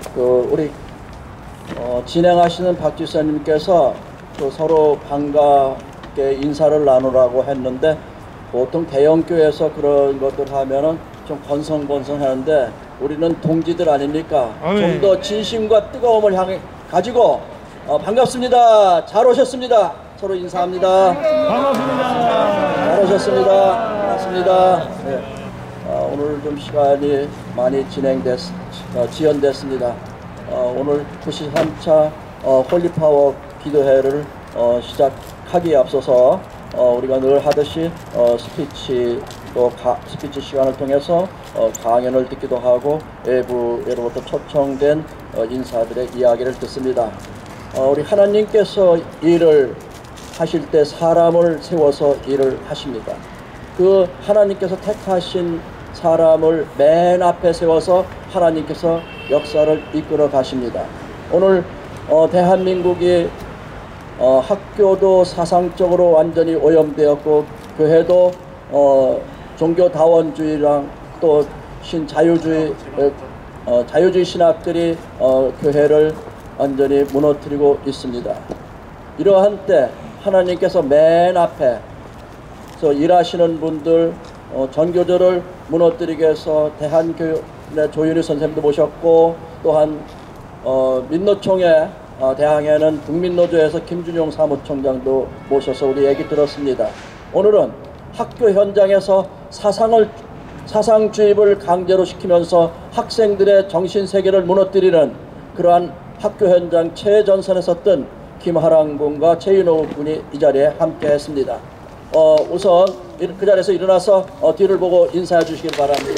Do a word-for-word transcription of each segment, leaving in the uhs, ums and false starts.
그 우리 어, 진행하시는 박 지사님께서 또 서로 반갑게 인사를 나누라고 했는데, 보통 대형교회에서 그런 것들 하면은 좀 건성건성하는데 우리는 동지들 아닙니까? 좀 더 진심과 뜨거움을 향해 가지고 어, 반갑습니다. 잘 오셨습니다. 서로 인사합니다. 반갑습니다. 잘 오셨습니다. 반갑습니다. 네. 어, 오늘 좀 시간이 많이 진행됐, 어, 지연됐습니다. 어, 오늘 구십삼 차 어, 홀리파워 기도회를 어, 시작하기에 앞서서 어, 우리가 늘 하듯이 어, 스피치 또 가, 스피치 시간을 통해서 어, 강연을 듣기도 하고 외부로부터 초청된 어, 인사들의 이야기를 듣습니다. 어, 우리 하나님께서 일을 하실 때 사람을 세워서 일을 하십니다. 그 하나님께서 택하신 사람을 맨 앞에 세워서 하나님께서 역사를 이끌어 가십니다. 오늘 어, 대한민국이 어, 학교도 사상적으로 완전히 오염되었고, 교회도 어, 종교다원주의랑 또 신자유주의 어, 자유주의 신학들이 어, 교회를 완전히 무너뜨리고 있습니다. 이러한 때 하나님께서 맨 앞에 일하시는 분들, 어, 전교조를 무너뜨리기 위해서 대한교회 조윤희 선생님도 모셨고, 또한 어, 민노총회 어, 대항에는 국민노조에서 김준용 사무총장도 모셔서 우리 얘기 들었습니다. 오늘은 학교 현장에서 사상을 사상 주입을 강제로 시키면서 학생들의 정신세계를 무너뜨리는 그러한 학교 현장 최전선에 섰던 김하랑 군과 최인호 군이 이 자리에 함께 했습니다. 어, 우선 그 자리에서 일어나서 어, 뒤를 보고 인사해 주시길 바랍니다.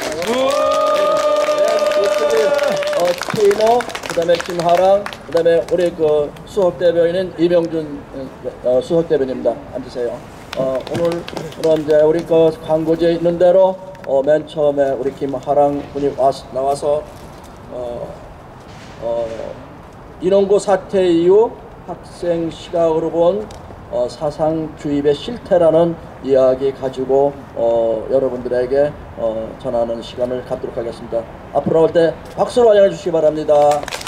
어, 최인호, 그 다음에 김하랑, 그 다음에 우리 그 수석대변인 이명준 어, 수석대변인입니다. 앉으세요. 어, 오늘 이제 우리 그 광고지에 있는 대로 어, 맨 처음에 우리 김하랑 군이 와서, 나와서 어, 어, 인원고 사태 이후 학생 시각으로 본 어, 사상 주입의 실태라는 이야기 가지고 어, 여러분들에게 어, 전하는 시간을 갖도록 하겠습니다. 앞으로 나올 때 박수로 환영해 주시기 바랍니다.